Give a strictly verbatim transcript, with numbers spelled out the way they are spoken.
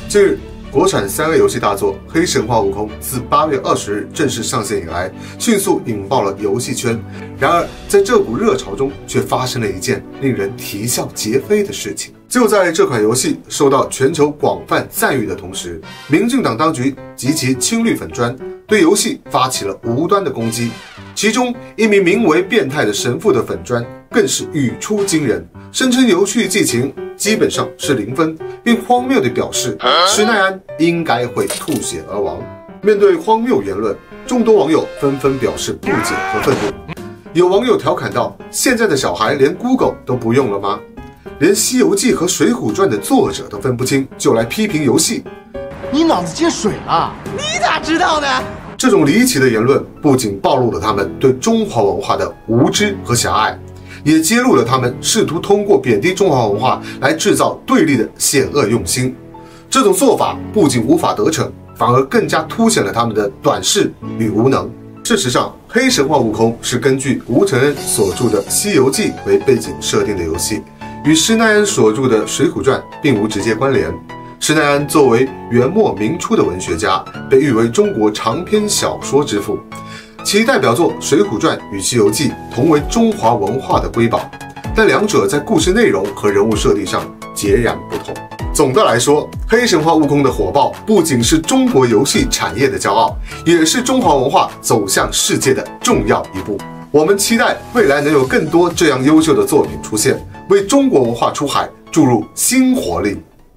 近日，国产三 A 游戏大作《黑神话：悟空》自八月二十日正式上线以来，迅速引爆了游戏圈。然而，在这股热潮中，却发生了一件令人啼笑皆非的事情。就在这款游戏受到全球广泛赞誉的同时，民进党当局及其青绿粉专对游戏发起了无端的攻击。其中一名名为“变态”的神父的粉专更是语出惊人，声称游戏剧情基本上是零分，并荒谬地表示施耐庵应该会吐血而亡。面对荒谬言论，众多网友纷纷表示不解和愤怒。有网友调侃道：“现在的小孩连 Google 都不用了吗？连《西游记》和《水浒传》的作者都分不清，就来批评游戏？ 你脑子进水了？你咋知道呢？” 这种离奇的言论不仅暴露了他们对中华文化的无知和狭隘，也揭露了他们试图通过贬低中华文化来制造对立的险恶用心。这种做法不仅无法得逞，反而更加凸显了他们的短视与无能。事实上，《黑神话：悟空》是根据吴承恩所著的《西游记》为背景设定的游戏，与施耐庵所著的《水浒传》并无直接关联。施耐庵作为元末明初的文学家，被誉为中国长篇小说之父，其代表作《水浒传》与《西游记》同为中华文化的瑰宝，但两者在故事内容和人物设定上截然不同。总的来说，《黑神话：悟空》的火爆不仅是中国游戏产业的骄傲，也是中华文化走向世界的重要一步。我们期待未来能有更多这样优秀的作品出现，为中国文化出海注入新活力。